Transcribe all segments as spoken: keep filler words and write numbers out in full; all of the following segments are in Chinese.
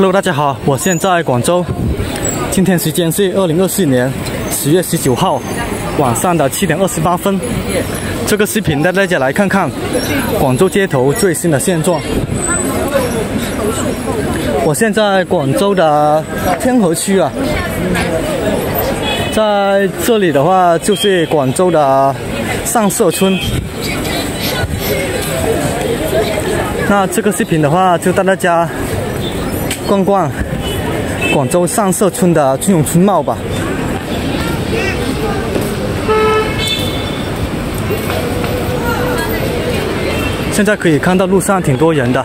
Hello， 大家好，我现在广州，今天时间是二零二四年十月十九号晚上的七点二十八分。这个视频带大家来看看广州街头最新的现状。我现在广州的天河区啊，在这里的话就是广州的上社村。那这个视频的话，就带大家逛逛广州上社村的春永春茂吧。现在可以看到路上挺多人的。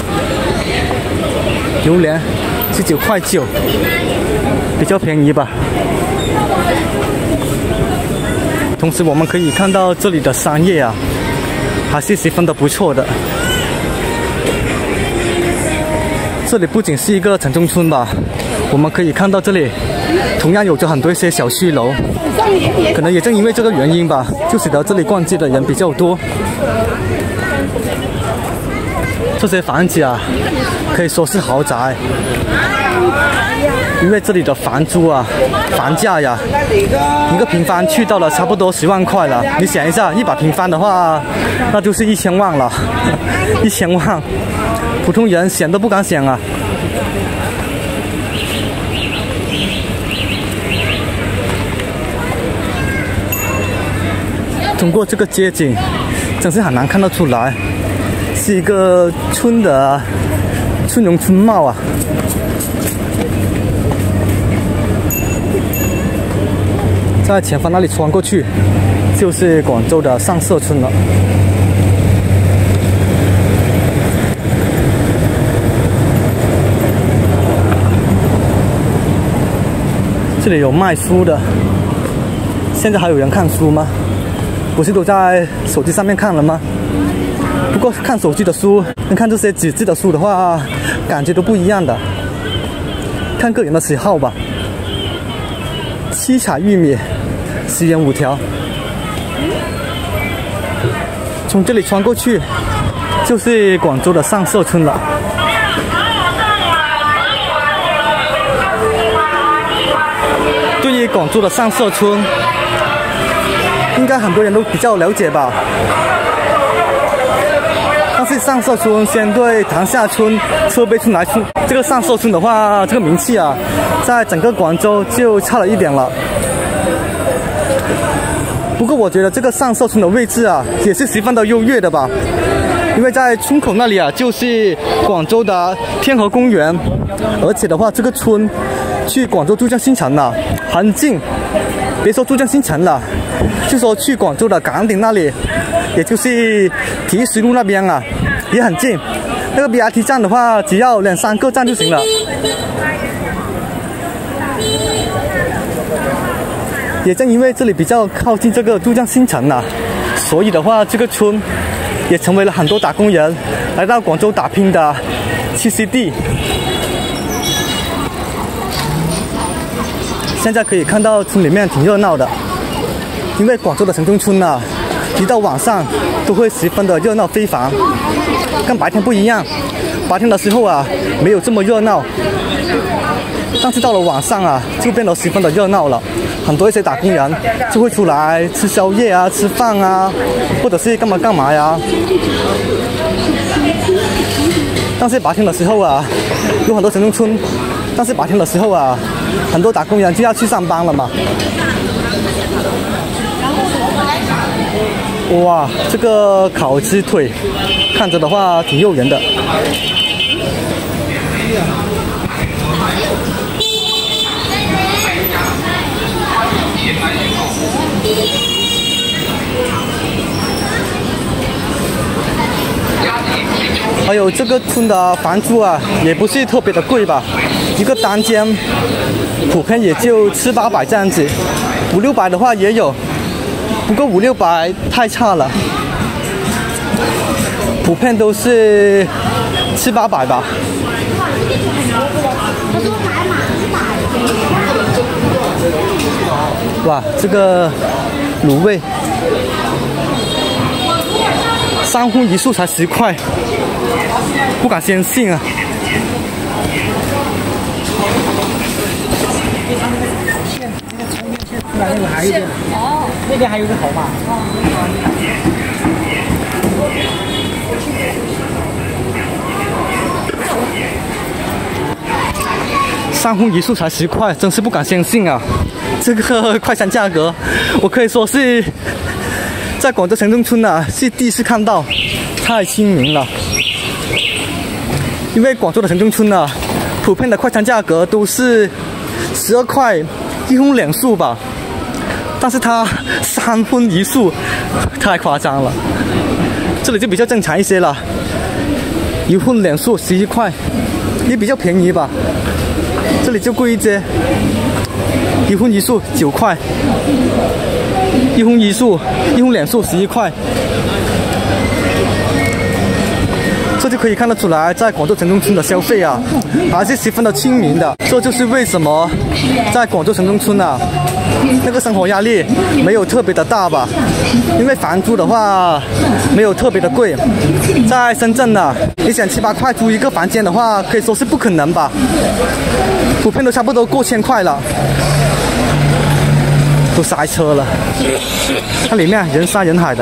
榴莲十九块九，比较便宜吧。同时我们可以看到这里的商业啊，还是十分的不错的。这里不仅是一个城中村吧，我们可以看到这里同样有着很多一些小区楼，可能也正因为这个原因吧，就使得这里逛街的人比较多。这些房子啊，可以说是豪宅，因为这里的房租啊、房价呀，一个平方去到了差不多十万块了。你想一下，一百平方的话，那就是一千万了，一千万，普通人想都不敢想啊。通过这个街景，真是很难看得出来。是一个村的春永春茂啊，在前方那里穿过去，就是广州的上社村了。这里有卖书的，现在还有人看书吗？不是都在手机上面看了吗？不过看手机的书跟看这些纸质的书的话，感觉都不一样的。看个人的喜好吧。七彩玉米，十元五条。从这里穿过去，就是广州的上社村了。对于广州的上社村，应该很多人都比较了解吧。但是上社村相对塘下村、车陂村来说，这个上社村的话，这个名气啊，在整个广州就差了一点了。不过我觉得这个上社村的位置啊，也是十分的优越的吧，因为在村口那里啊，就是广州的天河公园，而且的话，这个村去广州珠江新城啊，很近。别说珠江新城了，就说去广州的港顶那里，也就是体育西路那边啊，也很近。那个 B R T 站的话，只要两三个站就行了。也正因为这里比较靠近这个珠江新城啊，所以的话，这个村也成为了很多打工人来到广州打拼的栖息地。现在可以看到村里面挺热闹的，因为广州的城中村啊，一到晚上都会十分的热闹非凡，跟白天不一样。白天的时候啊，没有这么热闹，但是到了晚上啊，就变得十分的热闹了。很多一些打工人就会出来吃宵夜啊、吃饭啊，或者是干嘛干嘛呀。但是白天的时候啊，有很多城中村。但是白天的时候啊，很多打工人就要去上班了嘛。哇，这个烤鸡腿看着的话挺诱人的。还有这个村的房租啊，也不是特别的贵吧，一个单间普遍也就七八百这样子，五六百的话也有，不过五六百太差了，普遍都是七八百吧。哇，这个卤味三荤一素才十块，不敢相信啊！ 那边还有一点，哦，那边还有个头发。 三荤一素才十块，真是不敢相信啊！这个快餐价格，我可以说是在广州城中村啊，是第一次看到，太亲民了。因为广州的城中村啊，普遍的快餐价格都是十二块一荤两素吧，但是它三荤一素，太夸张了。这里就比较正常一些了，一荤两素十一块，也比较便宜吧。这里就贵一些，一荤一素九块，一荤一素一荤两素十一块。这就可以看得出来，在广州城中村的消费啊，还是十分的亲民的。这就是为什么在广州城中村啊，那个生活压力没有特别的大吧？因为房租的话没有特别的贵。在深圳呢，你想七八块租一个房间的话，可以说是不可能吧？普遍都差不多过千块了，都塞车了。它里面人山人海的。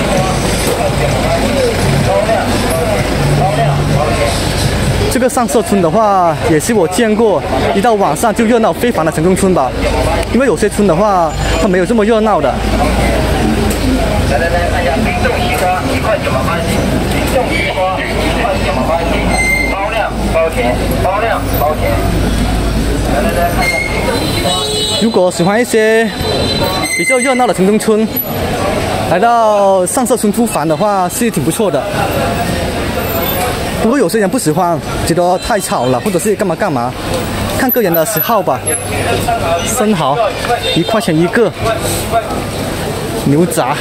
这个上社村的话，也是我见过一到晚上就热闹非凡的城中村吧。因为有些村的话，它没有这么热闹的。 来来来，看一下冰冻西瓜一块九毛八斤，冰冻西瓜一块九毛八斤，包量包甜，包量包甜。来来来，看一下冰冻西瓜。 如果喜欢一些比较热闹的城中村，来到上社村租房的话是挺不错的。不过有些人不喜欢，觉得太吵了，或者是干嘛干嘛，看个人的喜好吧。生蚝一块钱一个，牛杂。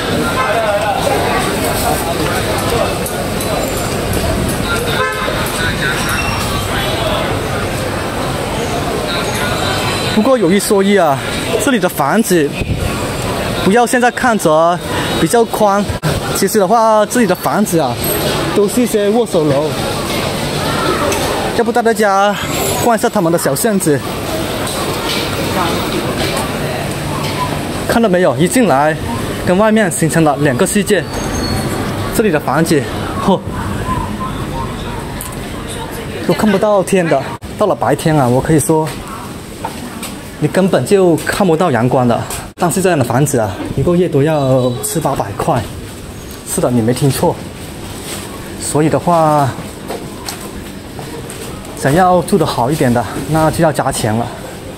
不过有一说一啊，这里的房子不要现在看着比较宽，其实的话，这里的房子啊，都是一些握手楼。要不带大家逛一下他们的小巷子，看到没有？一进来，跟外面形成了两个世界。这里的房子，嚯，都看不到天的。到了白天啊，我可以说，你根本就看不到阳光的。但是这样的房子啊，一个月都要七八百块。是的，你没听错。所以的话，想要住得好一点的，那就要加钱了。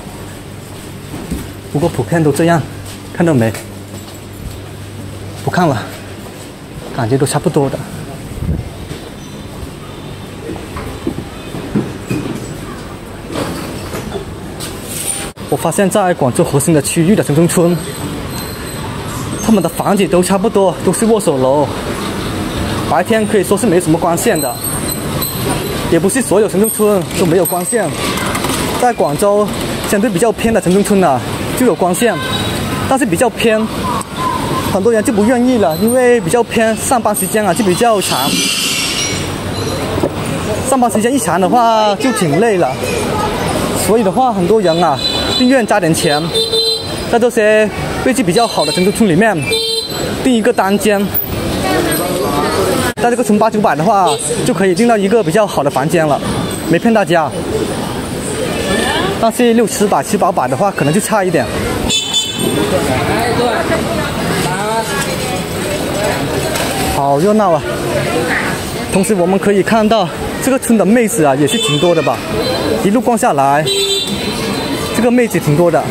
不过普遍都这样，看到没？不看了，感觉都差不多的。我发现在广州核心的区域的城中村，他们的房子都差不多，都是握手楼。白天可以说是没什么光线的。也不是所有城中村都没有光线，在广州相对比较偏的城中村啊，就有光线，但是比较偏，很多人就不愿意了，因为比较偏，上班时间啊就比较长，上班时间一长的话就挺累了，所以的话，很多人啊宁愿加点钱，在这些位置比较好的城中村里面订一个单间。在这个村八九百的话，就可以订到一个比较好的房间了，没骗大家。但是六七百、七八百的话，可能就差一点。好热闹啊！同时我们可以看到，这个村的妹子啊也是挺多的吧？一路逛下来，这个妹子挺多的。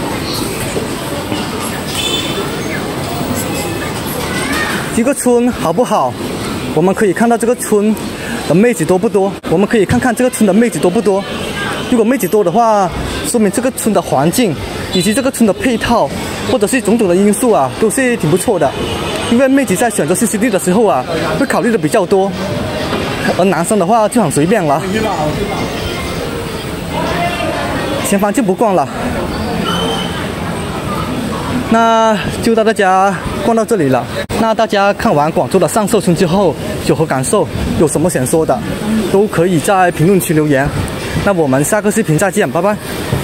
一个村好不好？我们可以看到这个村的妹子多不多，我们可以看看这个村的妹子多不多。如果妹子多的话，说明这个村的环境以及这个村的配套，或者是种种的因素啊，都是挺不错的。因为妹子在选择新基地的时候啊，会考虑的比较多，而男生的话就很随便了。前方就不逛了，那就带大家逛到这里了。那大家看完广州的上寿村之后有何感受？有什么想说的，都可以在评论区留言。那我们下个视频再见，拜拜。